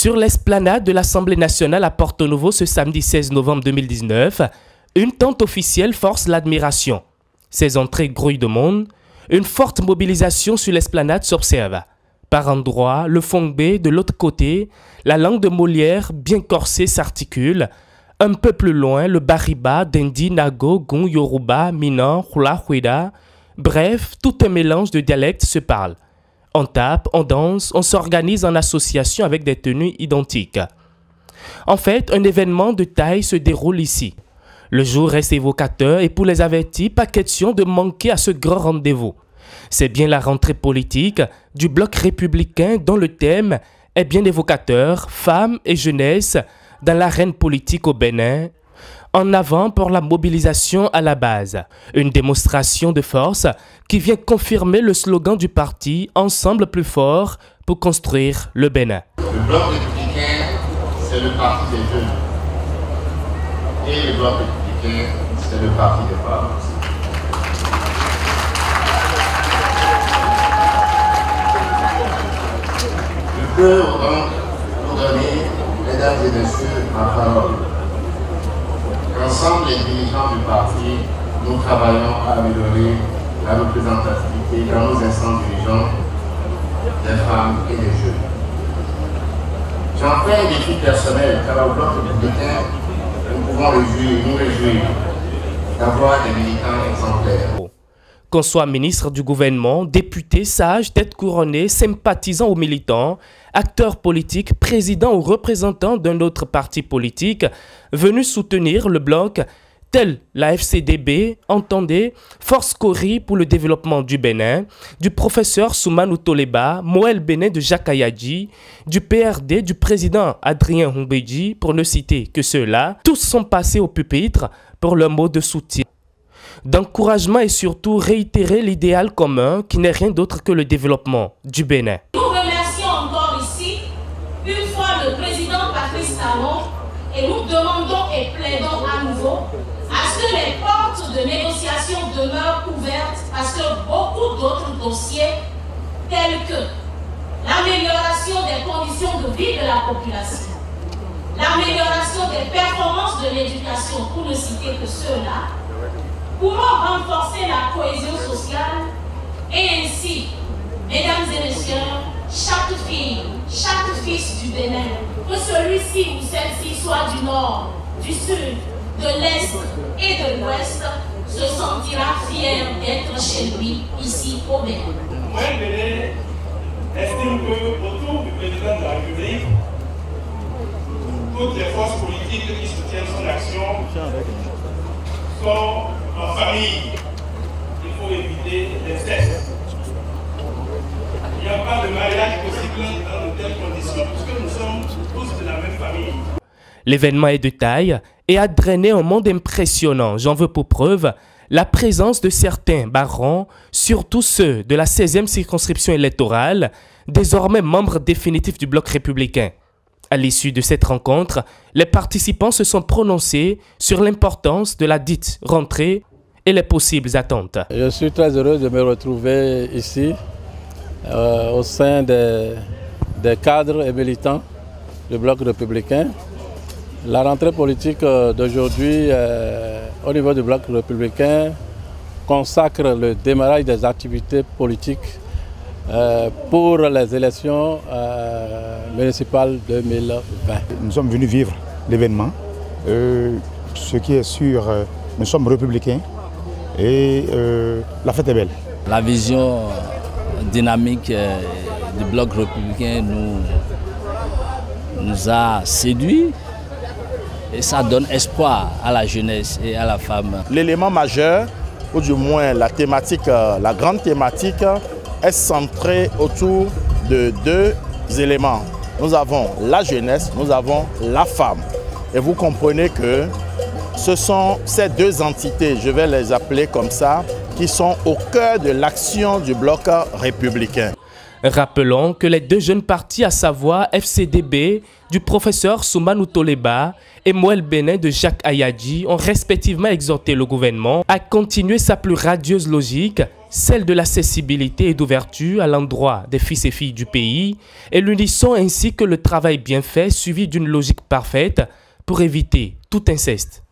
Sur l'esplanade de l'Assemblée nationale à Porto Novo ce samedi 16 novembre 2019, une tente officielle force l'admiration. Ses entrées grouillent de monde, une forte mobilisation sur l'esplanade s'observe. Par endroits, le fongbe de l'autre côté, la langue de Molière bien corsée s'articule. Un peu plus loin, le bariba, Dendi, Nago, Gon, Yoruba, Minan, Hula, Huida. Bref, tout un mélange de dialectes se parle. On tape, on danse, on s'organise en association avec des tenues identiques. En fait, un événement de taille se déroule ici. Le jour reste évocateur et pour les avertis, pas question de manquer à ce grand rendez-vous. C'est bien la rentrée politique du bloc républicain dont le thème est bien évocateur, femmes et jeunesse dans l'arène politique au Bénin. En avant pour la mobilisation à la base, une démonstration de force qui vient confirmer le slogan du parti « Ensemble plus fort pour construire le Bénin ». Le bloc républicain, c'est le parti des jeunes. Et le bloc républicain, c'est le parti des femmes. Je peux donc vous donner, mesdames et messieurs, ma parole. Ensemble, les dirigeants du parti, nous travaillons à améliorer la représentativité dans nos instances dirigeantes des femmes et des jeunes. J'en fais un défi personnel car au bloc républicain, nous pouvons nous réjouir d'avoir des militants exemplaires. Qu'on soit ministre du gouvernement, député, sage, tête couronnée, sympathisant ou militant, acteur politique, président ou représentant d'un autre parti politique, venu soutenir le bloc, tel la FCDB, entendez, Force Kori pour le développement du Bénin, du professeur Soumanou Toleba, Moël Bénin de Jacques Ayadji, du PRD, du président Adrien Humbedji, pour ne citer que ceux-là, tous sont passés au pupitre pour leur mot de soutien, d'encouragement et surtout réitérer l'idéal commun qui n'est rien d'autre que le développement du Bénin. Nous remercions encore ici, une fois le président Patrice Talon, et nous demandons et plaidons à nouveau à ce que les portes de négociation demeurent ouvertes parce que beaucoup d'autres dossiers tels que l'amélioration des conditions de vie de la population, l'amélioration des performances de l'éducation, pour ne citer que ceux-là, pourront renforcer la cohésion sociale et ainsi, mesdames et messieurs, chaque fille, chaque fils du Bénin, que celui-ci ou celle-ci soit du nord, du sud, de l'est et de l'ouest, se sentira fier d'être chez lui, ici au Bénin. Moël Bénin estime qu'autour du président de la République, toutes les forces politiques qui soutiennent son action sont en famille. Il faut éviter l'inceste. Il n'y a pas de mariage possible dans de telles conditions, puisque nous sommes tous de la même famille. L'événement est de taille et a drainé un monde impressionnant. J'en veux pour preuve la présence de certains barons, surtout ceux de la 16e circonscription électorale, désormais membres définitifs du bloc républicain. À l'issue de cette rencontre, les participants se sont prononcés sur l'importance de la dite rentrée et les possibles attentes. Je suis très heureux de me retrouver ici, au sein des cadres et militants du bloc républicain. La rentrée politique d'aujourd'hui, au niveau du bloc républicain, consacre le démarrage des activités politiques pour les élections municipales 2020. Nous sommes venus vivre l'événement. Ce qui est sûr, nous sommes républicains et la fête est belle. La vision dynamique du bloc républicain nous a séduits et ça donne espoir à la jeunesse et à la femme. L'élément majeur, ou du moins la thématique, la grande thématique, est centrée autour de deux éléments. Nous avons la jeunesse, nous avons la femme. Et vous comprenez que ce sont ces deux entités, je vais les appeler comme ça, qui sont au cœur de l'action du bloc républicain. Rappelons que les deux jeunes partis, à savoir FCDB du professeur Soumanou Toleba et Moël Bénin de Jacques Ayadji, ont respectivement exhorté le gouvernement à continuer sa plus radieuse logique, celle de l'accessibilité et d'ouverture à l'endroit des fils et filles du pays, et l'unisson ainsi que le travail bien fait suivi d'une logique parfaite pour éviter tout inceste.